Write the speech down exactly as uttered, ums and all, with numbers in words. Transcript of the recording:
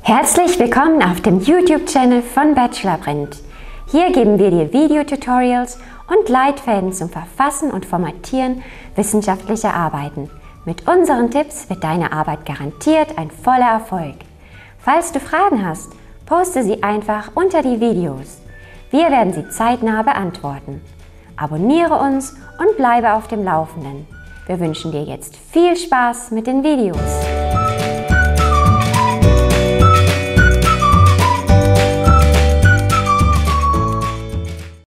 Herzlich willkommen auf dem YouTube-Channel von Bachelorprint. Hier geben wir dir Videotutorials und Leitfäden zum Verfassen und Formatieren wissenschaftlicher Arbeiten. Mit unseren Tipps wird deine Arbeit garantiert ein voller Erfolg. Falls du Fragen hast, poste sie einfach unter die Videos. Wir werden sie zeitnah beantworten. Abonniere uns und bleibe auf dem Laufenden. Wir wünschen dir jetzt viel Spaß mit den Videos.